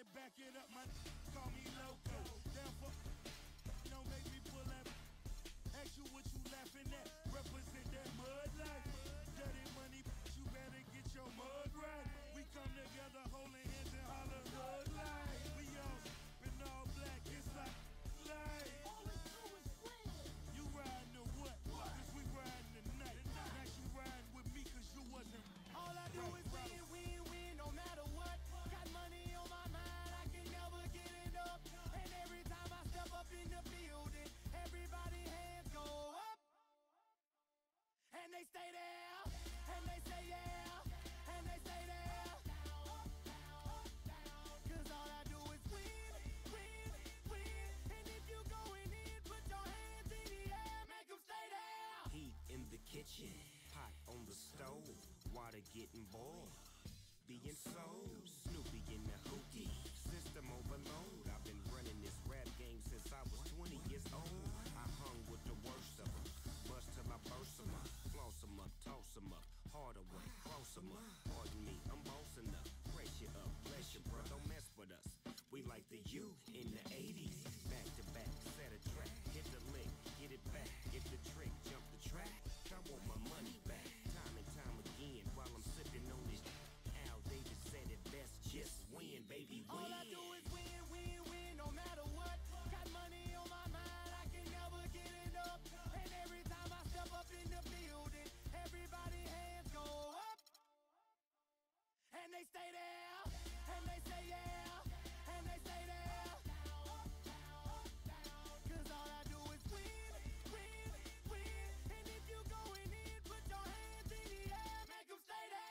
back it up, my call me loco. Down for don't make me pull that. Ask you what you laughing at. Represent that mud life. Dirty money, you better get your mud right. We come together holding hands and holler hood life. We all in all black, it's like life. All we do is win. You riding to what? Cause we riding tonight. Now you riding with me cause you wasn't. All I do is win, win, win, no matter what. Got money on my mind, I can never get enough. And every time I step up in the building, everybody hands go up. And they stay there, and they say yeah, and they stay there. Cause all I do is win, win, win. And if you going in, put your hands in the air, make them stay there. Heat in the kitchen, pot on the stove, water getting boiled. Being sold, Snoopy in the hookie, system overload. I've been running this rap game since I was 20 years old. I hung with the worst of them, bust till I burst them up, floss them up, toss them up, harder way, close them up. Pardon me, I'm bossing up, brace you up, bless you, bro, don't mess with us. We like the U in the 80s, back to back, set a track, hit the lick, get it back, get the trick, jump the track. I want my money back, time and time again, while I'm sipping on this. David said it best, just win, baby, win. All I do is win, win, win, no matter what. Got money on my mind, I can never get enough. And every time I step up in the building, everybody hands go up. And they stay there, and they say yeah, and they stay there. Cause all I do is win, win, win. And if you going in, put your hands in the air, make them stay there.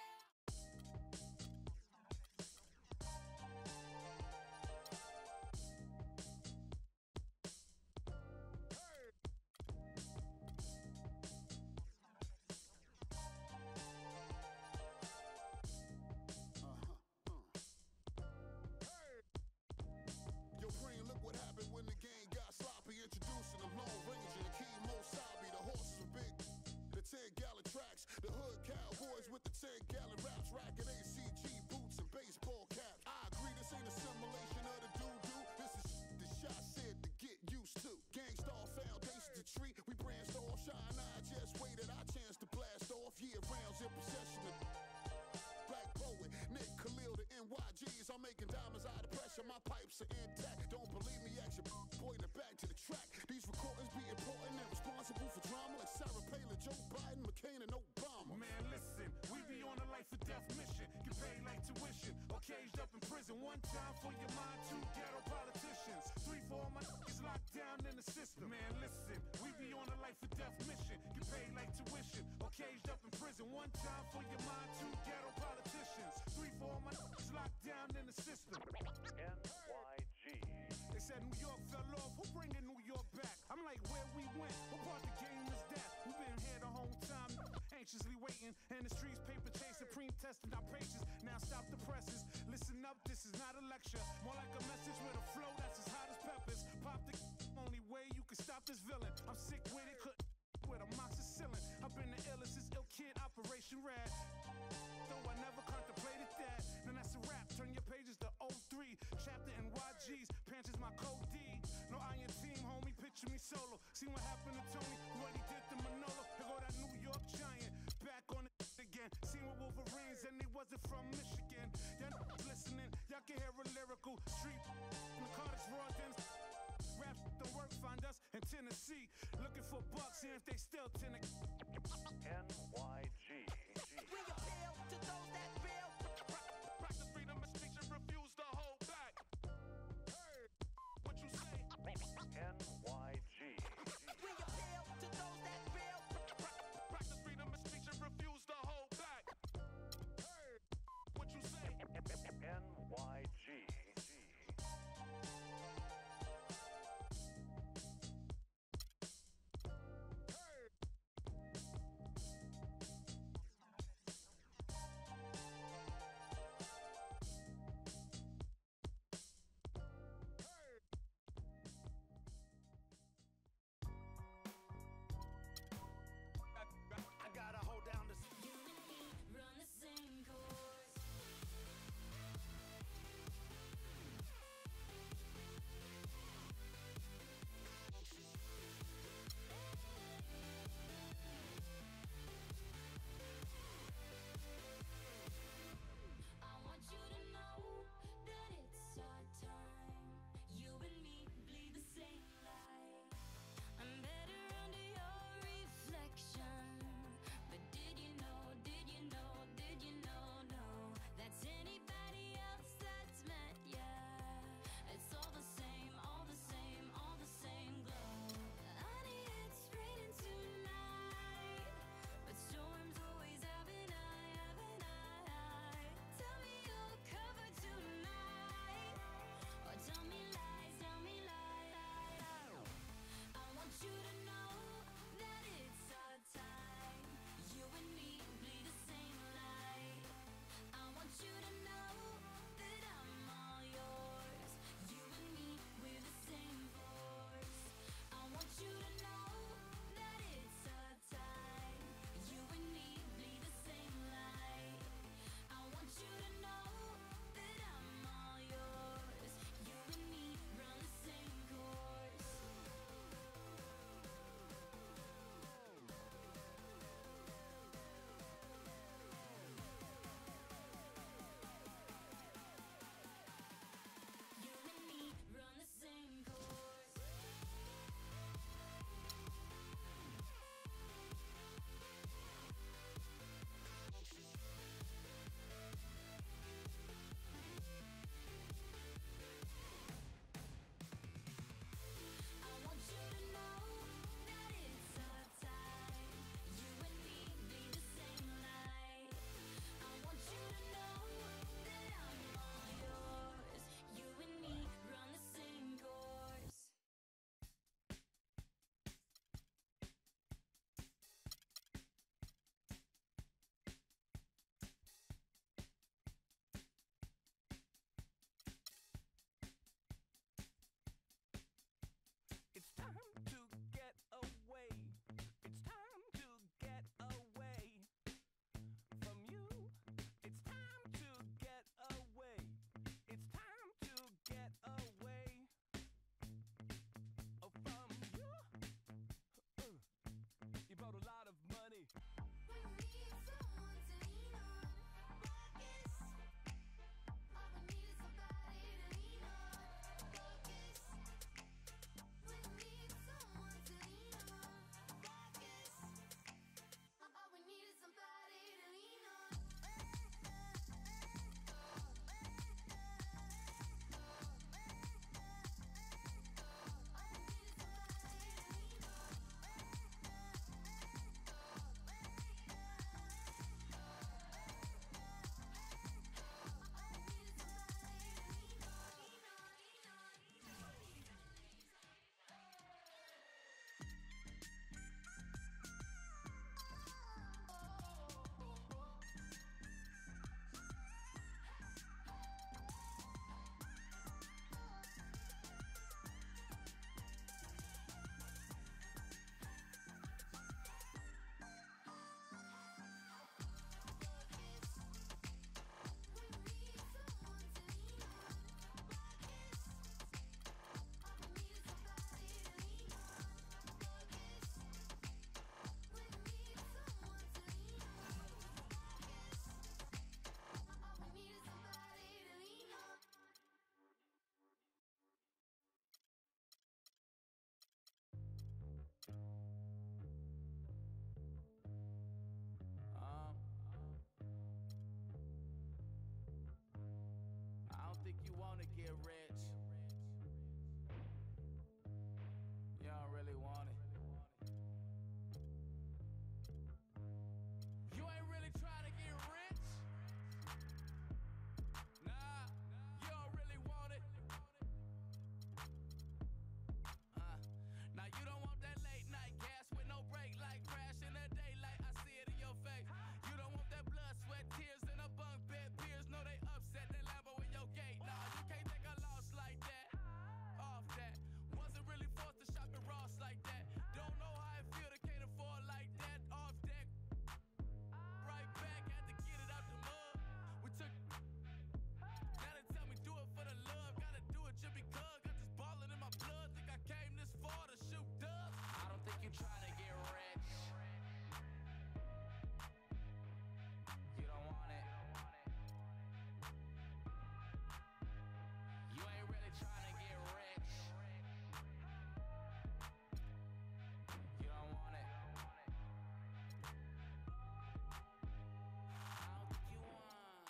Yo, Green, look what happened when the game got sloppy. Introducing the Lone Ranger, Akeem Mosabi. The horses were big, the 10-gallon tracks. The hood cowboys with the 10-gallon raps. Racking ACG boots and baseball caps. I agree, this ain't a simulation of the doo-doo. This is the shot said to get used to. Gangstar foundation to treat. We branched off, shine. I just waited our chance to blast off. Year rounds in possession of Black Poet, Nick Khalil, the NYGs. I'm making diamonds out of pressure. My pipes are intact. Don't believe me? Ask your boy in the back to the track. These recordings be important and responsible for drama like Sarah Palin, Joe Biden, McCain, and Obama. Man, listen, we be on a life or death mission. Get paid like tuition or caged up in prison. One time for your mind, two ghetto politicians. 3 for all my niggas locked down in the system. Man, listen, we be on a life or death mission. Get paid like tuition or caged up in prison. One time for your mind, two ghetto politicians. 3 for all my niggas locked down in the system. MyGM. They said New York fell off. Who bringing New York back? I'm like, where we went? What part of the game is that? We've been here the whole time, anxiously waiting. And the streets paper chase, supreme testing our patience. Now stop the presses. Listen up, this is not a lecture. More like a message with a flow that's as hot as peppers. Pop the only way you can stop this villain. I'm sick with it, couldn't with amoxicillin. I've been the illest, this ill kid, Operation Rad. Though I never contemplated that. Then that's a wrap. Turn your pages to 03. Chapter NYG's. Pants is my code D. No iron team, homie. Picture me solo. See what happened to Tony? What he did to Manolo. Here go that New York Giant. Back on it again. Seen with Wolverines and he wasn't from Michigan. Y'all listening. Y'all can hear a lyrical street. In the Carter's Raw Dens. Rap don't work. Find us in Tennessee. Looking for bucks. See if they still Tennessee. MyGM. We appeal to those that feel. Practice freedom of speech and refuse to hold back. Hey, what you say? MyGM. We appeal to those that feel. Practice freedom of speech and refuse to hold back. Hey, what you say? MyGM. wanna get rich. You don't really want it. You ain't really trying to get rich. Nah, you don't really want it. Now you don't want that late night gas with no break, like crash in the daylight. I see it in your face. You don't want that blood, sweat, tears in a bunk bed. Peers know they upset. That Lambo in your gate. Nah, you can't take a loss like that. Off that. Wasn't really forced to shop at Ross like that. Don't know how it feel to can't afford like that. Off deck. Right back, had to get it out the mud. We took. Now they tell me do it for the love. Gotta do it just because. Got this ballin' in my blood. Think I came this far to shoot dubs. I don't think you trying to get rich. You don't want it. You ain't really trying to get rich. You don't want it. I don't think you want.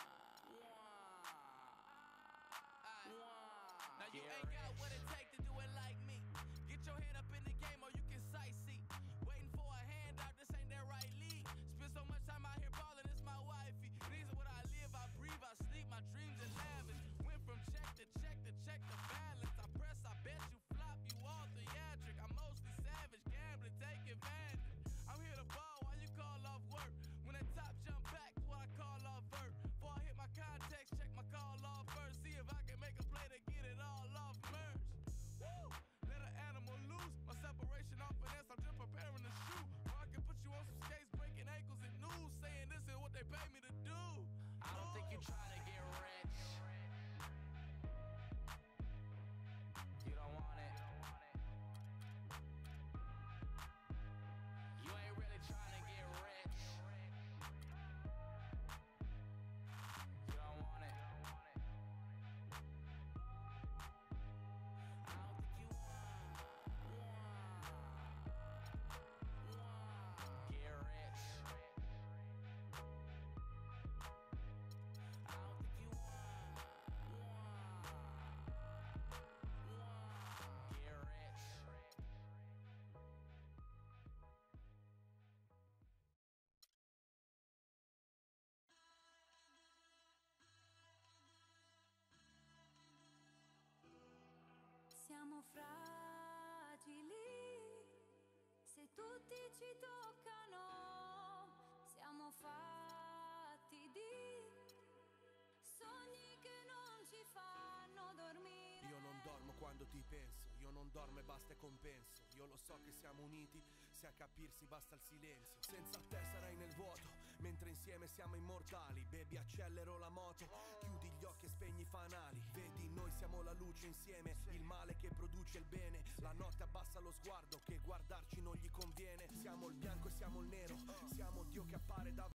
Now you ain't got what it take to do it like me. Get your head up in the game or you can sightsee. Waiting for a handout, this ain't that right league. Spend so much time out here ballin', it's my wifey. These are what I live, I breathe, I sleep, my dreams are lavish. Went from check to check to check the balance. I press, I bet you flop, you all theatric. I'm mostly savage, gambling, take advantage. I'm here to ball while you call off work. When the top jump back, what I call off vert. Before I hit my context, check my call off first. See if I can make a play to get it all off merge. Woo! Let an animal loose. My separation off finesse, I'm just preparing to shoot. Or I can put you on some skates, breaking ankles and news, saying this is what they pay me to do. I don't think you trying to get rich. You don't want it. You ain't really trying to get rich. You don't want it. I don't think you want. Get rich. I don't think you want. Get rich. Siamo fragili, se tutti ci toccano, siamo fatti di sogni che non ci fanno dormire. Io non dormo quando ti penso, io non dormo e basta e compenso. Io lo so che siamo uniti, se a capirsi basta il silenzio. Senza te sarai nel vuoto, mentre insieme siamo immortali. Baby, accelero la moto, chiudi gli occhi e spegni i fanali. Vedi, noi siamo la luce insieme, il male che produce il bene. La notte abbassa lo sguardo, che guardarci non gli conviene. Siamo il bianco e siamo il nero, siamo Dio che appare da